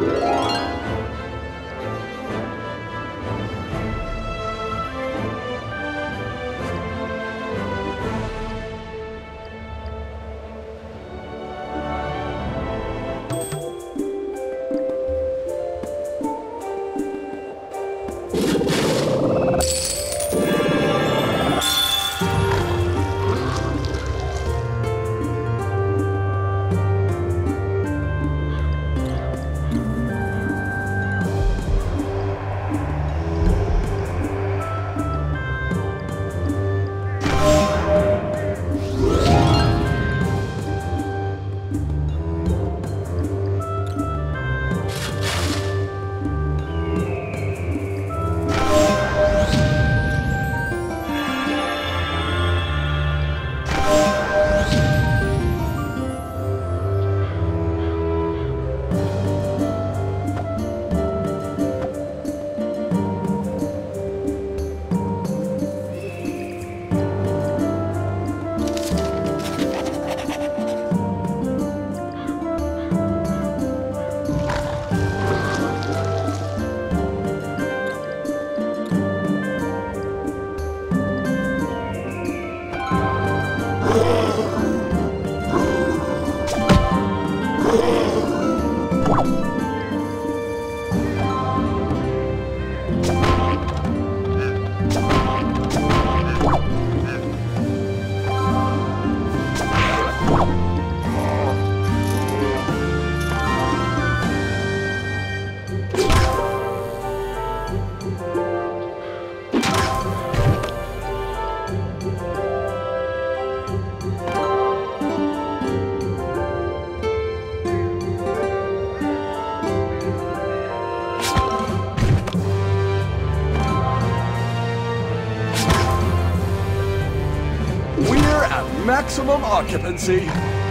Maximum occupancy.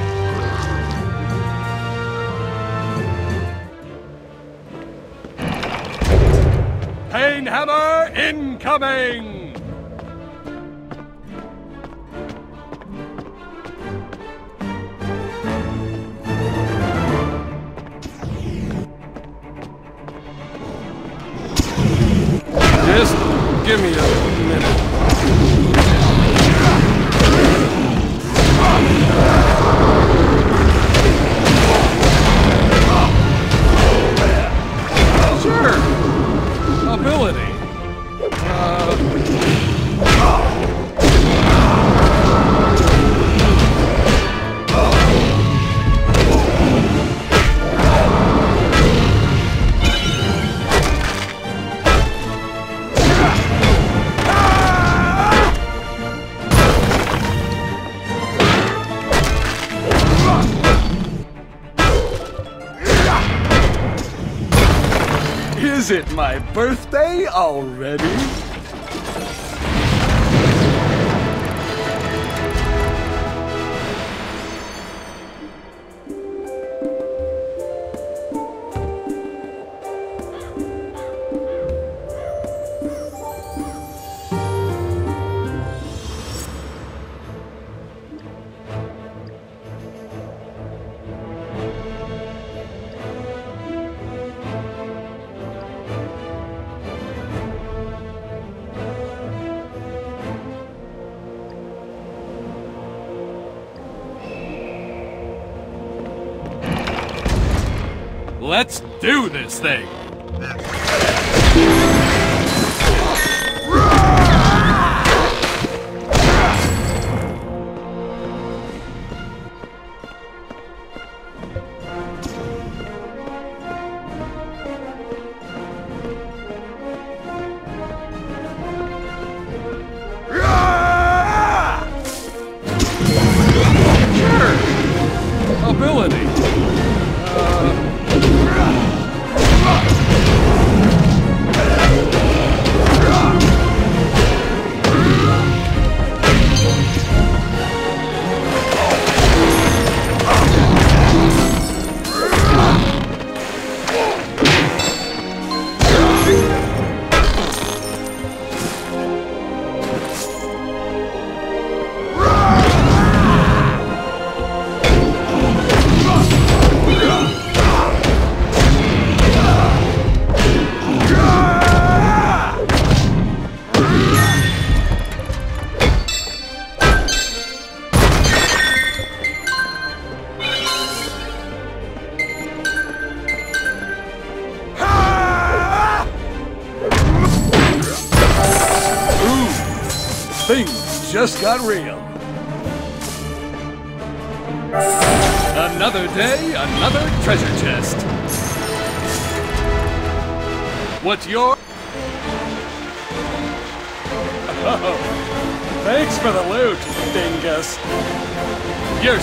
Pain hammer incoming! Just give me a minute. Sure. Ability. Is it my birthday already? Let's do this thing! Sure! Ability. just got real. Another day, another treasure chest. What's your... Oh, thanks for the loot, dingus. You're...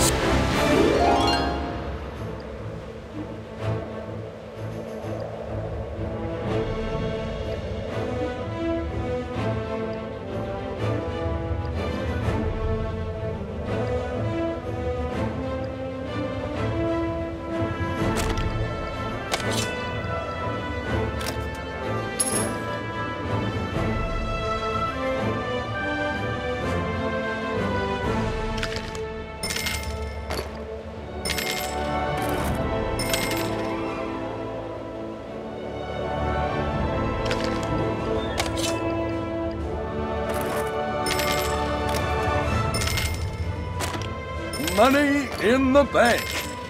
Money in the bank.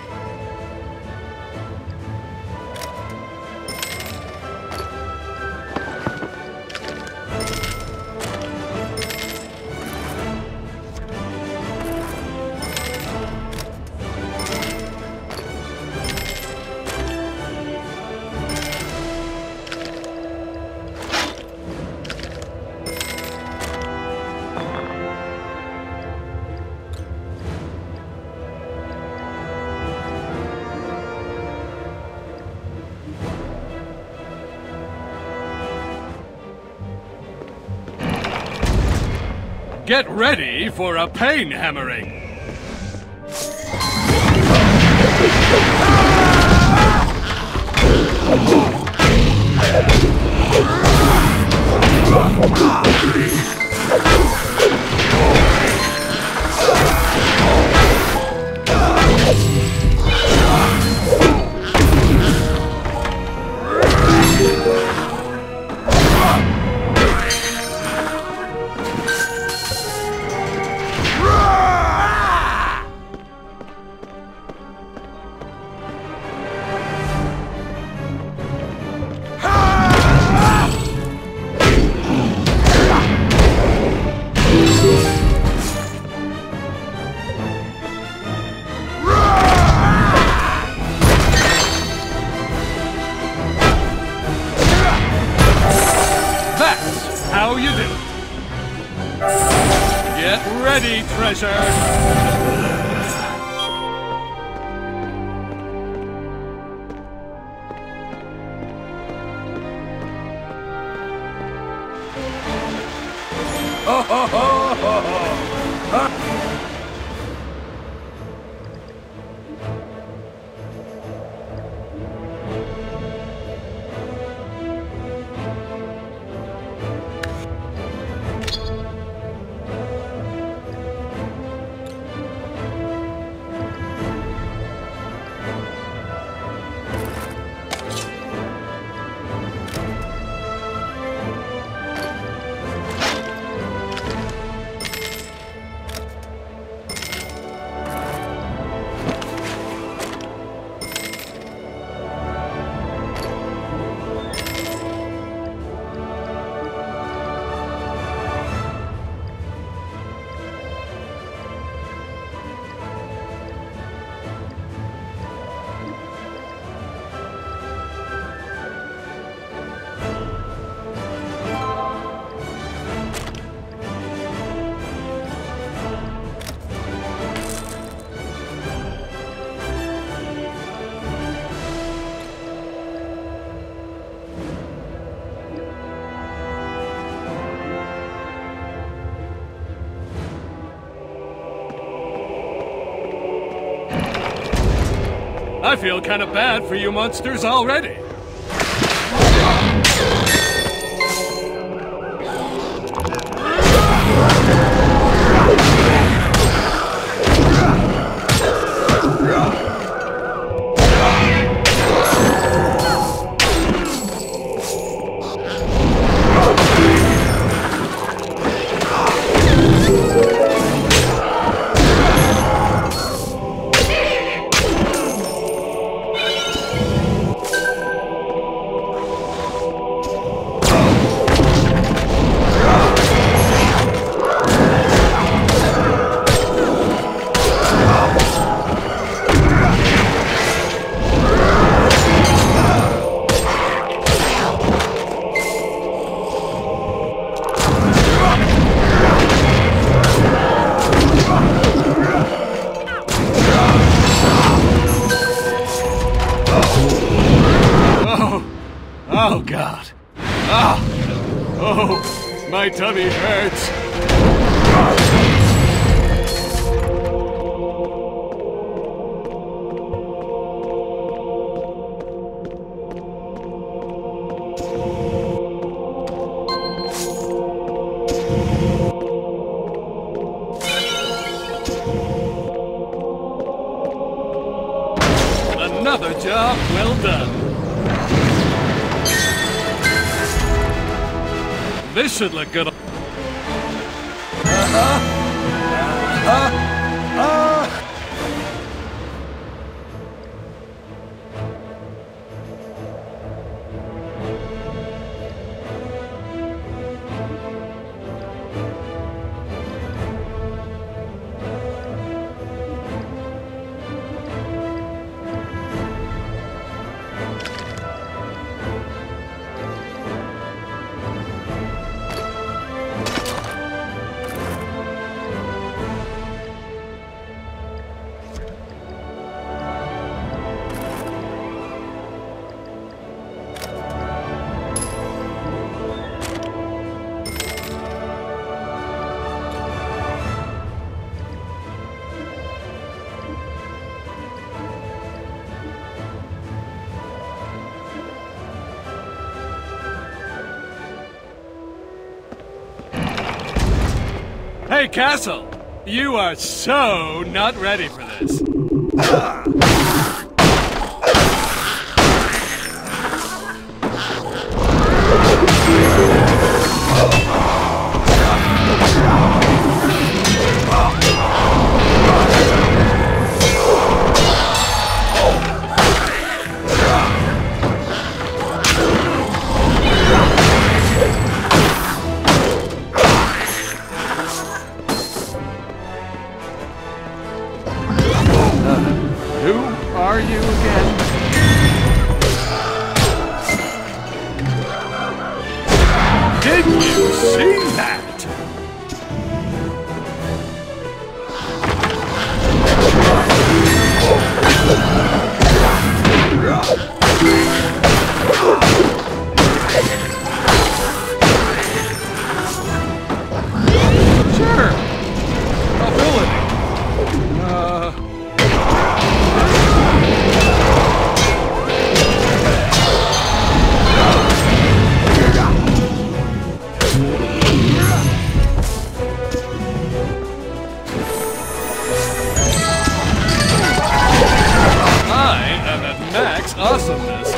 Get ready for a pain hammering! How you do? Get ready, treasure! Ho ho ho ho ho! I feel kind of bad for you monsters already. my tummy hurts. Another job well done. This should look good. Hey, Castle! You are so not ready for this. Who are you again? Did you see that? Sure. Ability. Max awesomeness.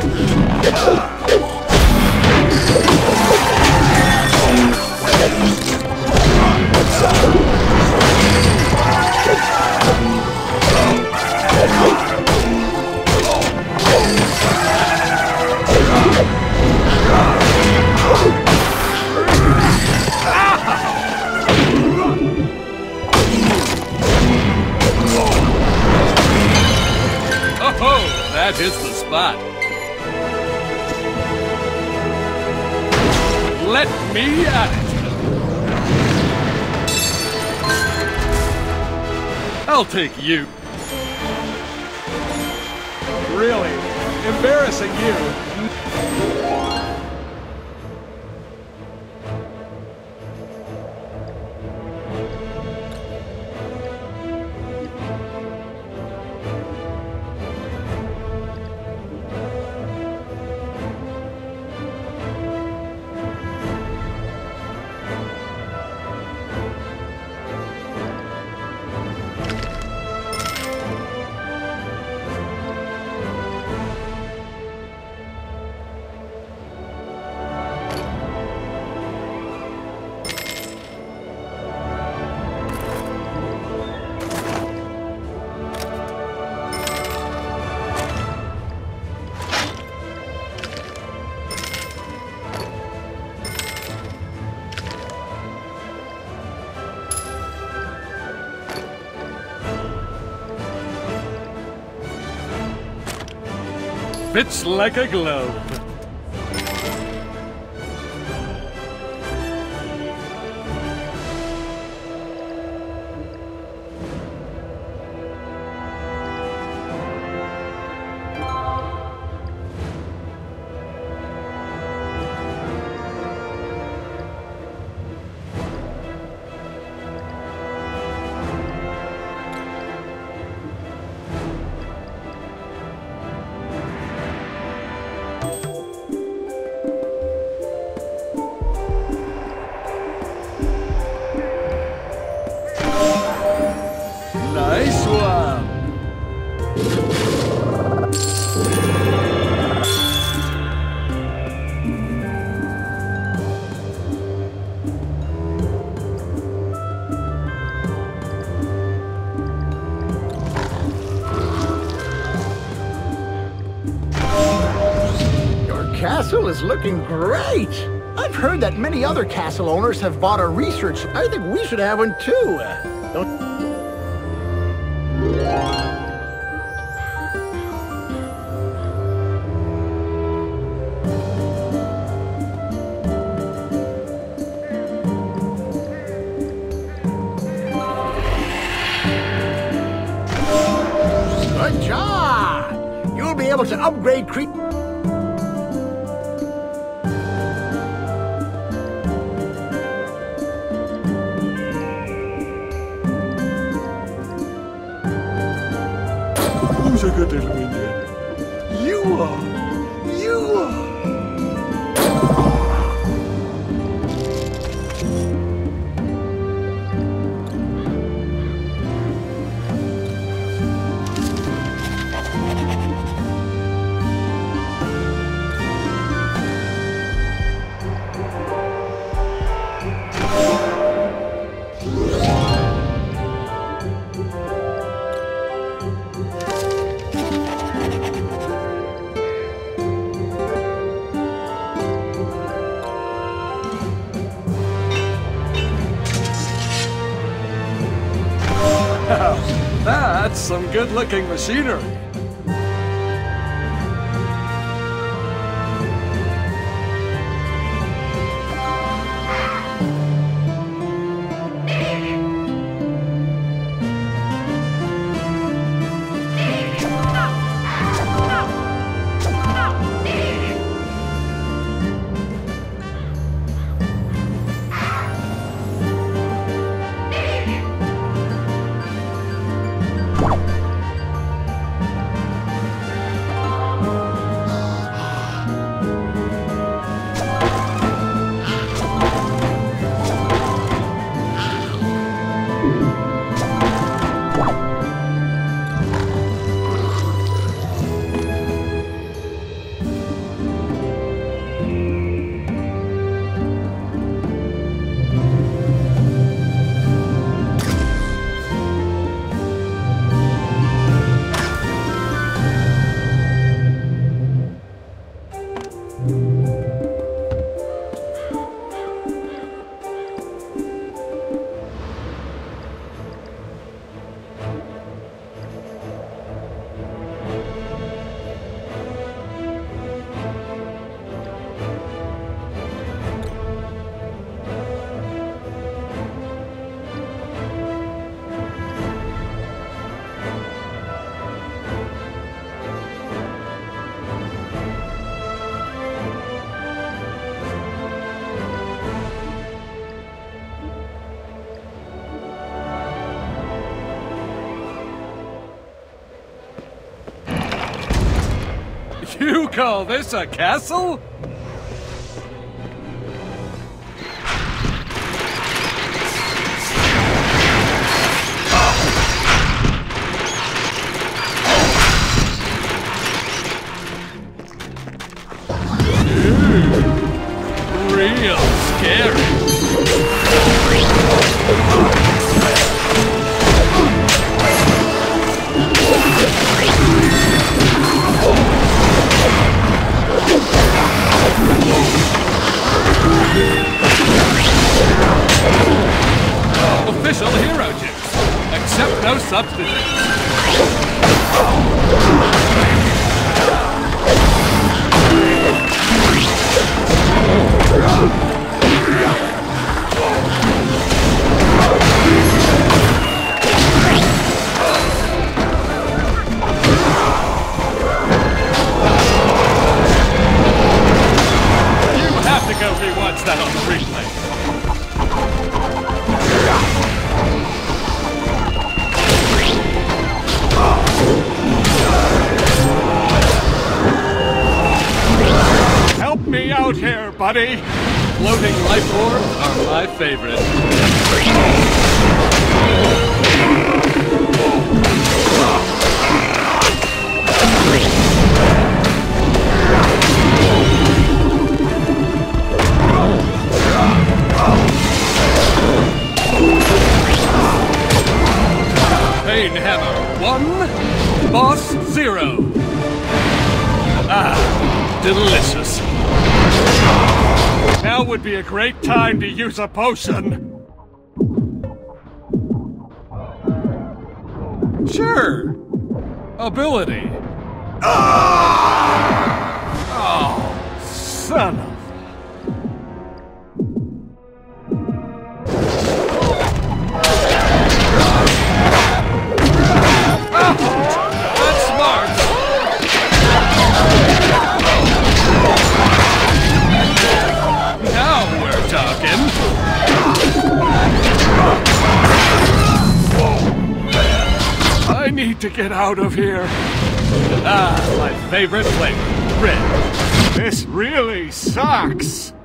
Oh, that is the spot. Let me at it. I'll take you. Really? Embarrassing you. Fits like a glove. Nice one. Castle is looking great! I've heard that many other castle owners have bought a research. I think we should have one too. Good job! You'll be able to upgrade creep. Who's a good little minion? You are! You are! That's some good-looking machinery. You call this a castle? Real scary. Official hero juice, except no substitutes. You have to go rewatch that on the replay. Help me out here, buddy! Floating life orbs are my favorite. Divine Hammer 1, Boss 0. Ah, delicious. Now would be a great time to use a potion. Sure. Ability. Oh, son of... That's smart. Now we're talking. I need to get out of here. Ah, my favorite flavor, red. This really sucks.